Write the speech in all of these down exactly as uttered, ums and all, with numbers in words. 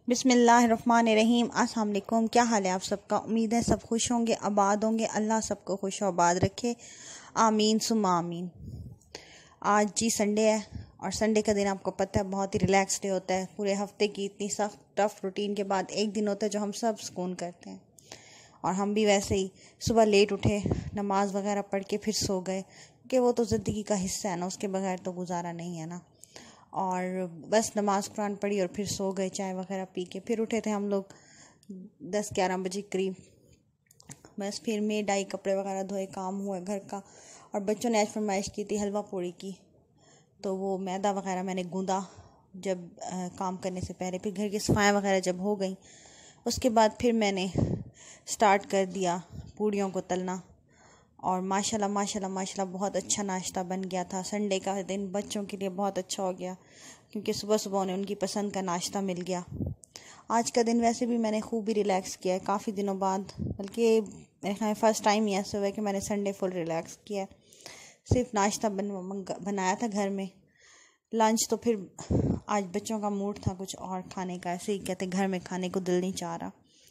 बिस्मिल्लाहिर्रहमानिर्रहीम। अस्सलाम वालेकुम। क्या हाल है आप सबका? उम्मीद है सब खुश होंगे, आबाद होंगे। अल्लाह सबको खुश और आबाद रखे, आमीन सुम्मा आमीन। आज जी संडे है और संडे का दिन आपको पता है बहुत ही रिलैक्स डे होता है। पूरे हफ्ते की इतनी सख्त टफ रूटीन के बाद एक दिन होता है जो हम सब सुकून करते हैं। और हम भी वैसे ही सुबह लेट उठे, नमाज वगैरह पढ़ के फिर सो गए, क्योंकि वो तो ज़िंदगी का हिस्सा है ना, उसके बगैर तो गुजारा नहीं है ना। और बस नमाज कुरान पढ़ी और फिर सो गए, चाय वगैरह पी के। फिर उठे थे हम लोग दस ग्यारह बजे करीब। बस फिर मेड आई, कपड़े वगैरह धोए, काम हुआ घर का। और बच्चों ने आज फरमाइश की थी हलवा पूड़ी की, तो वो मैदा वगैरह मैंने गूंदा जब आ, काम करने से पहले। फिर घर की सफाइयाँ वगैरह जब हो गई, उसके बाद फिर मैंने स्टार्ट कर दिया पूड़ियों को तलना। और माशाल्लाह माशाल्लाह माशाल्लाह बहुत अच्छा नाश्ता बन गया था। संडे का दिन बच्चों के लिए बहुत अच्छा हो गया, क्योंकि सुबह सुबह उन्हें उनकी पसंद का नाश्ता मिल गया। आज का दिन वैसे भी मैंने खूब ही रिलैक्स किया है काफ़ी दिनों बाद, बल्कि मेरे ख्याल फ़र्स्ट टाइम ही ऐसा हुआ है कि मैंने संडे फुल रिलैक्स किया है। सिर्फ नाश्ता बन बनाया था घर में। लंच तो फिर आज बच्चों का मूड था कुछ और खाने का, ऐसे ही कहते घर में खाने को दिल नहीं चाह रहा,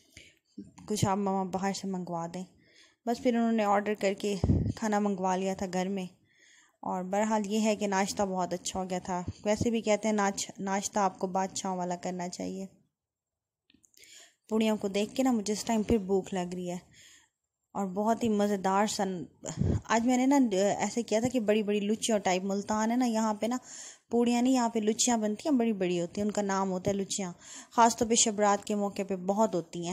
कुछ आप मामा बाहर से मंगवा दें। बस फिर उन्होंने ऑर्डर करके खाना मंगवा लिया था घर में। और बहरहाल ये है कि नाश्ता बहुत अच्छा हो गया था। वैसे भी कहते हैं नाच नाश्ता आपको बादशाहों वाला करना चाहिए। पूड़ियों को देख के ना मुझे इस टाइम फिर भूख लग रही है। और बहुत ही मज़ेदार सन आज मैंने ना ऐसे किया था कि बड़ी बड़ी लुचियों टाइप, मुल्तान है ना, यहाँ पे ना पूड़ियाँ नहीं, यहाँ पे लुचियाँ बनती हैं, बड़ी बड़ी होती हैं, उनका नाम होता है लुचियाँ। ख़ास तौर पे शबरात के मौके पे बहुत होती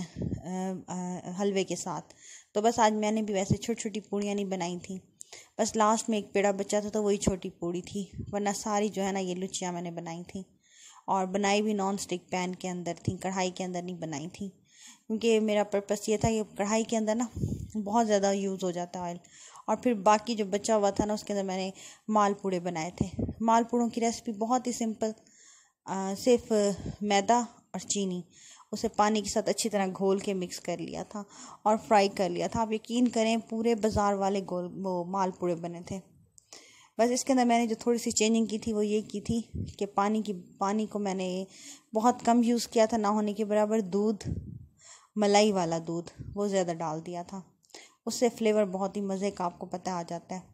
हैं हलवे के साथ। तो बस आज मैंने भी वैसे छोटी छोटी पूड़ियाँ नहीं बनाई थी, बस लास्ट में एक पेड़ा बचा था तो वही छोटी पूड़ी थी, वरना सारी जो है ना ये लुचियाँ मैंने बनाई थी। और बनाई भी नॉन स्टिक पैन के अंदर थी, कढ़ाई के अंदर नहीं बनाई थी, क्योंकि मेरा पर्पस ये था कि कढ़ाई के अंदर ना बहुत ज़्यादा यूज़ हो जाता है ऑयल। और फिर बाकी जो बचा हुआ था ना उसके अंदर मैंने मालपूड़े बनाए थे। मालपूड़ों की रेसिपी बहुत ही सिंपल, सिर्फ मैदा और चीनी, उसे पानी के साथ अच्छी तरह घोल के मिक्स कर लिया था और फ्राई कर लिया था। आप यकीन करें पूरे बाज़ार वाले गोल वो मालपूड़े बने थे। बस इसके अंदर मैंने जो थोड़ी सी चेंजिंग की थी वो ये की थी कि पानी की पानी को मैंने बहुत कम यूज़ किया था, ना होने के बराबर। दूध, मलाई वाला दूध, वो ज़्यादा डाल दिया था, उससे फ्लेवर बहुत ही मज़े का आपको पता आ जाता है।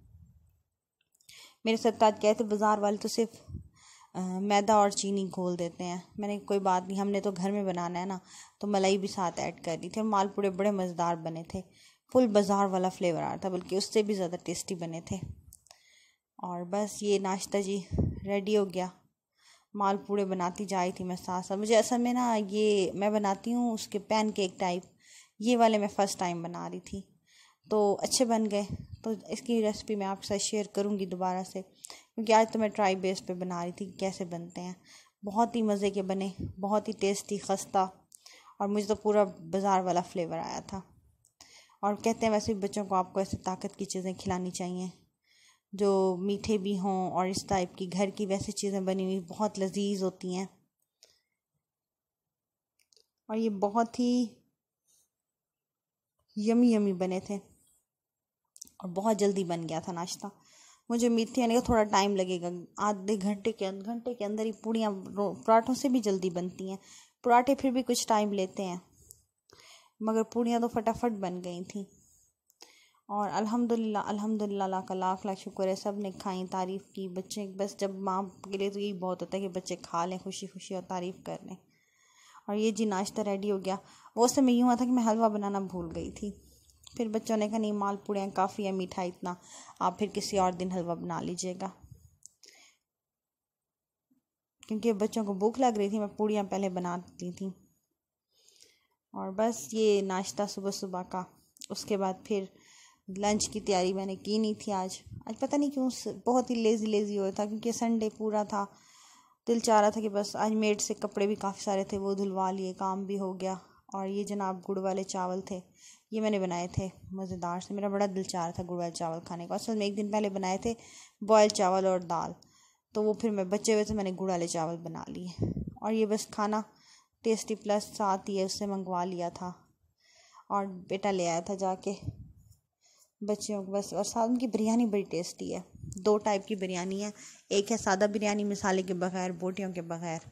मेरे साथ आज कहते बाज़ार वाले तो सिर्फ मैदा और चीनी घोल देते हैं। मैंने कोई बात नहीं, हमने तो घर में बनाना है ना, तो मलाई भी साथ ऐड कर दी थी। और मालपूड़े बड़े मज़ेदार बने थे, फुल बाज़ार वाला फ्लेवर आ रहा था, बल्कि उससे भी ज़्यादा टेस्टी बने थे। और बस ये नाश्ता जी रेडी हो गया। मालपूड़े बनाती जा रही थी मैं साथ साथ। मुझे असल में ना ये मैं बनाती हूँ उसके पैन केक टाइप, ये वाले मैं फ़र्स्ट टाइम बना रही थी, तो अच्छे बन गए। तो इसकी रेसिपी मैं आपके साथ शेयर करूँगी दोबारा से, क्योंकि आज तो मैं ट्राई बेस पे बना रही थी कैसे बनते हैं। बहुत ही मज़े के बने, बहुत ही टेस्टी, खस्ता, और मुझे तो पूरा बाज़ार वाला फ्लेवर आया था। और कहते हैं वैसे भी बच्चों को आपको ऐसे ताकत की चीज़ें खिलानी चाहिए जो मीठे भी हों, और इस टाइप की घर की वैसी चीज़ें बनी हुई बहुत लजीज होती हैं। और ये बहुत ही यमी यमी बने थे और बहुत जल्दी बन गया था नाश्ता। मुझे मीठे आने का थोड़ा टाइम लगेगा, आधे घंटे के घंटे के अंदर ही पूड़ियाँ पराठों से भी जल्दी बनती हैं। पराठे फिर भी कुछ टाइम लेते हैं, मगर पूड़ियाँ तो फटाफट बन गई थी। और अल्हम्दुलिल्लाह अल्हम्दुलिल्लाह अल्लाह का लाख लाख शुक्र है, सब ने खाई, तारीफ़ की। बच्चे बस जब माँ के लिए तो यही बहुत होता है कि बच्चे खा लें खुशी खुशी और तारीफ़ कर लें। और ये जी नाश्ता रेडी हो गया। वो समय यूँ हुआ था कि मैं हलवा बनाना भूल गई थी। फिर बच्चों ने कहा नहीं, मालपूड़ियाँ काफ़ी है, मीठा इतना, आप फिर किसी और दिन हलवा बना लीजिएगा। क्योंकि बच्चों को भूख लग रही थी, मैं पूड़ियाँ पहले बना दी थी। और बस ये नाश्ता सुबह सुबह का। उसके बाद फिर लंच की तैयारी मैंने की नहीं थी आज। आज पता नहीं क्यों बहुत ही लेज़ी लेज़ी हो था, क्योंकि संडे पूरा था। दिल चाह रहा था कि बस आज मेड से कपड़े भी काफ़ी सारे थे वो धुलवा लिए, काम भी हो गया। और ये जनाब गुड़ वाले चावल थे, ये मैंने बनाए थे मज़ेदार से। मेरा बड़ा दिल चाह रहा था गुड़ वाले चावल खाने का। असल में एक दिन पहले बनाए थे बॉयल चावल और दाल, तो वो फिर मैं बचे हुए थे, मैंने गुड़ वाले चावल बना लिए। और ये बस खाना टेस्टी प्लस साथ ही है, उससे मंगवा लिया था और बेटा ले आया था जाके बच्चों को बस। और साथ उनकी बिरयानी बड़ी टेस्टी है। दो टाइप की बिरयानी है, एक है सादा बिरयानी मसाले के बगैर, बोटियों के बगैर,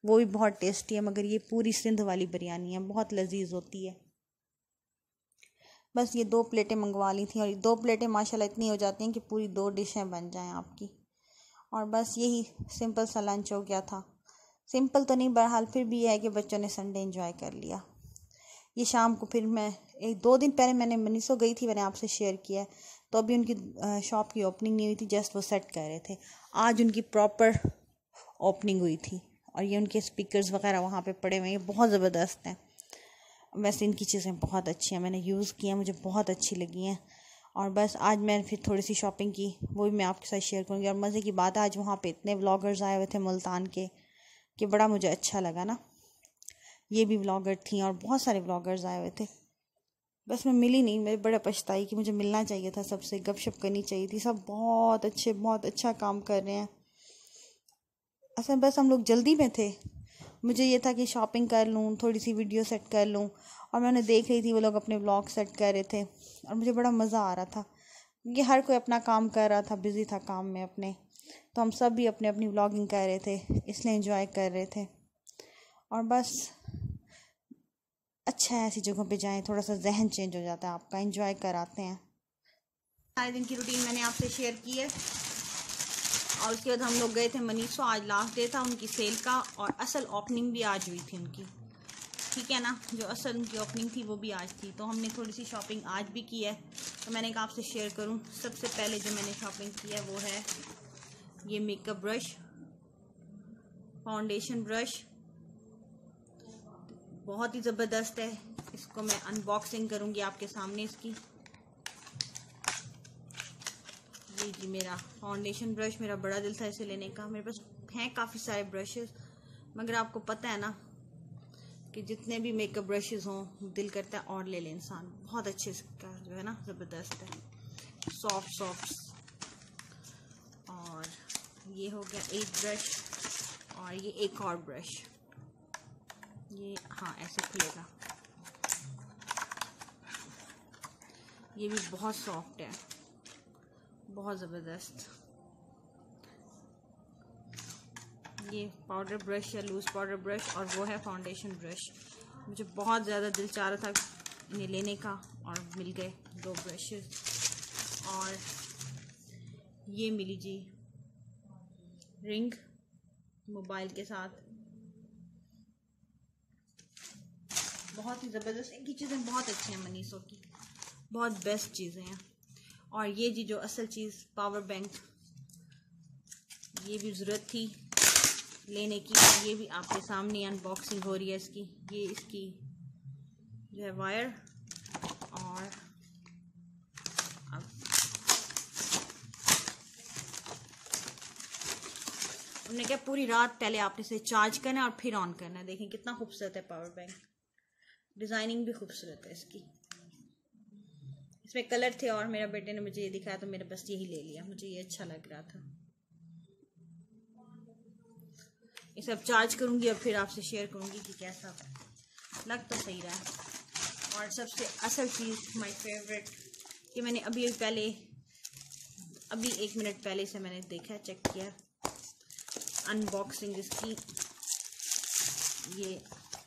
वो भी बहुत टेस्टी है, मगर ये पूरी सिंध वाली बिरयानी है, बहुत लजीज होती है। बस ये दो प्लेटें मंगवा ली थी, और दो प्लेटें माशाल्लाह इतनी हो जाती हैं कि पूरी दो डिशें बन जाएं आपकी। और बस यही सिंपल सा लंच हो गया था। सिंपल तो नहीं, बहरहाल फिर भी यह है कि बच्चों ने संडे एंजॉय कर लिया। ये शाम को फिर मैं एक दो दिन पहले मैंने मनीसो गई थी, मैंने आपसे शेयर किया है, तो अभी उनकी शॉप की ओपनिंग नहीं हुई थी, जस्ट वो सेट कर रहे थे। आज उनकी प्रॉपर ओपनिंग हुई थी, और ये उनके स्पीकर्स वगैरह वहाँ पे पड़े हुए हैं, ये बहुत ज़बरदस्त हैं। वैसे इनकी चीज़ें बहुत अच्छी हैं, मैंने यूज़ की हैं, मुझे बहुत अच्छी लगी हैं। और बस आज मैंने फिर थोड़ी सी शॉपिंग की, वो भी मैं आपके साथ शेयर करूँगी। और मज़े की बात है, आज वहाँ पे इतने व्लॉगर्स आए हुए थे मुल्तान के कि बड़ा मुझे अच्छा लगा ना। ये भी व्लॉगर थी और बहुत सारे व्लॉगर्स आए हुए थे। बस मैं मिली नहीं, मैं बड़ा पछताई कि मुझे मिलना चाहिए था, सबसे गपशप करनी चाहिए थी। सब बहुत अच्छे, बहुत अच्छा काम कर रहे हैं। असल बस हम लोग जल्दी में थे, मुझे ये था कि शॉपिंग कर लूँ, थोड़ी सी वीडियो सेट कर लूँ, और मैंने देख रही थी वो लोग अपने व्लॉग सेट कर रहे थे, और मुझे बड़ा मज़ा आ रहा था क्योंकि हर कोई अपना काम कर रहा था, बिज़ी था काम में अपने, तो हम सब भी अपने अपनी व्लॉगिंग कर रहे थे, इसलिए एंजॉय कर रहे थे। और बस अच्छा है ऐसी जगहों पे जाएं, थोड़ा सा जहन चेंज हो जाता है आपका, एंजॉय कर आते हैं। सारे दिन की रूटीन मैंने आपसे शेयर की है, और उसके बाद हम लोग गए थे मनीसो, आज लास्ट डे था उनकी सेल का, और असल ओपनिंग भी आज हुई थी उनकी, ठीक है ना। जो असल उनकी ओपनिंग थी वो भी आज थी, तो हमने थोड़ी सी शॉपिंग आज भी की है, तो मैंने कहा आपसे शेयर करूं। सबसे पहले जो मैंने शॉपिंग की है वो है ये मेकअप ब्रश, फाउंडेशन ब्रश, बहुत ही ज़बरदस्त है। इसको मैं अनबॉक्सिंग करूंगी आपके सामने इसकी। जी जी मेरा फाउंडेशन ब्रश, मेरा बड़ा दिल था इसे लेने का। मेरे पास हैं काफ़ी सारे ब्रशेस, मगर आपको पता है ना कि जितने भी मेकअप ब्रशेस हों दिल करता है और ले ले इंसान। बहुत अच्छे इसका जो है ना ज़बरदस्त है, सॉफ्ट सॉफ्ट। और ये हो गया एक ब्रश, और ये एक और ब्रश, ये हाँ ऐसे खुलेगा। ये भी बहुत सॉफ्ट है, बहुत ज़बरदस्त। ये पाउडर ब्रश या लूज़ पाउडर ब्रश, और वो है फाउंडेशन ब्रश। मुझे बहुत ज़्यादा दिल चाह रहा था इन्हें लेने का, और मिल गए दो ब्रशेस। और ये मिली जी रिंग मोबाइल के साथ, बहुत ही ज़बरदस्त। इनकी चीज़ें बहुत अच्छी हैं मनीसो की, बहुत बेस्ट चीज़ें हैं। और ये जी जो असल चीज़ पावर बैंक, ये भी ज़रूरत थी लेने की, ये भी आपके सामने अनबॉक्सिंग हो रही है इसकी। ये इसकी जो है वायर, और अब हमने क्या पूरी रात पहले आपने इसे चार्ज करना है और फिर ऑन करना है। देखें कितना खूबसूरत है पावर बैंक, डिज़ाइनिंग भी खूबसूरत है इसकी। इसमें कलर थे और मेरा बेटे ने मुझे ये दिखाया तो मैंने बस यही ले लिया, मुझे ये अच्छा लग रहा था। ये सब चार्ज करूँगी और फिर आपसे शेयर करूँगी कि कैसा लग तो सही रहा है। और सबसे असल चीज़ माय फेवरेट, कि मैंने अभी पहले अभी एक मिनट पहले से मैंने देखा, चेक किया, अनबॉक्सिंग इसकी। ये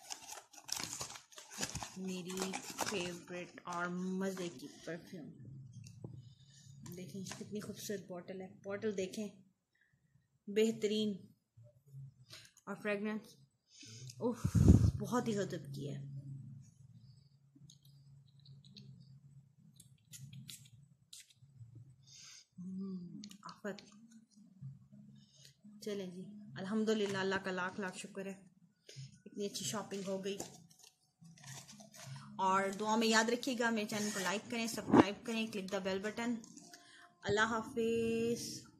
मेरी फेवरेट और मज़े की परफ्यूम, देखें कितनी खूबसूरत बॉटल है। बॉटल देखें, बेहतरीन, और फ्रेगनेंस उफ बहुत ही गजब की है। आफत। चलें जी, अल्हम्दुलिल्लाह, अल्लाह का लाख लाख शुक्र है इतनी अच्छी शॉपिंग हो गई। और दुआ में याद रखिएगा, मेरे चैनल को लाइक करें, सब्सक्राइब करें, क्लिक द बेल बटन। अल्लाह हाफिज़।